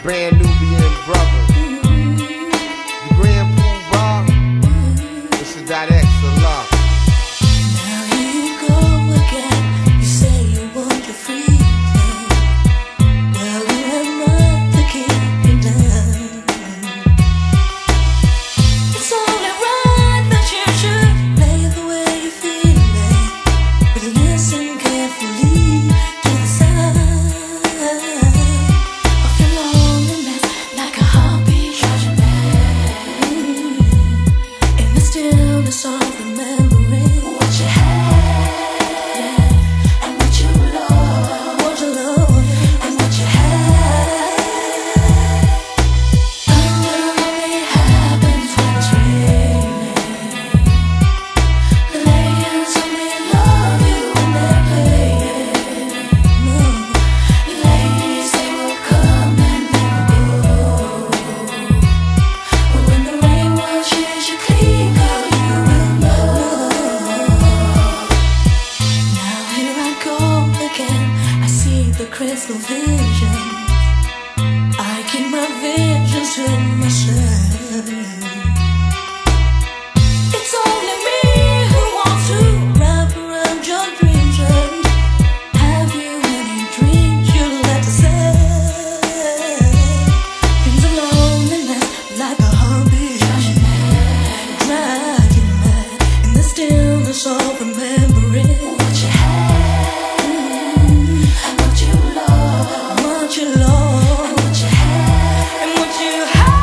brand Nubian brother. The Grand Pool Bar. This is that extra love. Now here you go again. You say you want your freedom. Well, you have not to keep me down. It's only right that you should play the way you feel it, but listen carefully to the sound of your loneliness, like a heartbeat shouting back in the stillness of remembering what you had and what you lost, and what you had. Thunder only happens when it's raining. The layers only love you when they're playing. No, ladies, they will come and they will go. But when the rain washes you clean, girl, you will know. Now here I go again. I see the crystal vision. I keep my visions to myself. It's only me who wants to wrap around your dreams and have you any dreams you'd like to say. Dreams of loneliness, like a heartbeat, drive you mad in the stillness of remembering what you had and what you lost, what you lost, and what you had, and what you had.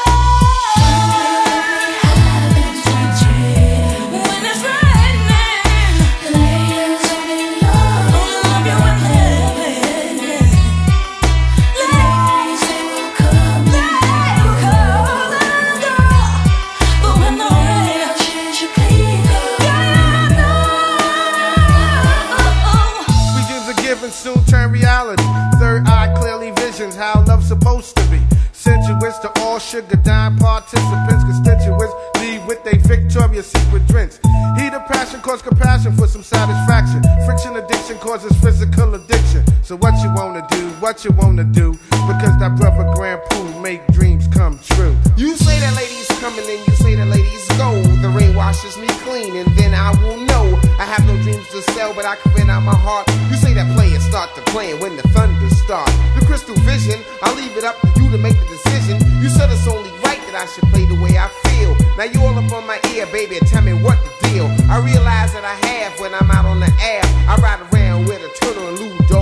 Happens when it's raining. When it's raining, layers only love you when they're playing. Ladies, they will come and go. But when the rain washes you clean, girl, you know. Sweet dreams are given, soon turn reality. Third eye clearly visions how love's supposed to be. Sensuous to all sugar dime participants, constituents leave with a victorious secret drinks. Heat of passion cause compassion for some satisfaction. Friction addiction causes physical addiction. So what you wanna do, what you wanna do, because that brother Grand Pool make dreams come true. You say that ladies coming and you say that ladies go. The rain washes me clean and then I will know. I have no dreams to sell, but I can vent out my heart. You say that players start to playing when the thunder starts. The crystal vision, I'll leave it up to you to make the decision. You said it's only right that I should play the way I feel. Now you all up on my ear, baby, tell me what the deal. I realize that I have when I'm out on the air. I ride around with a turtle and Lou Dog.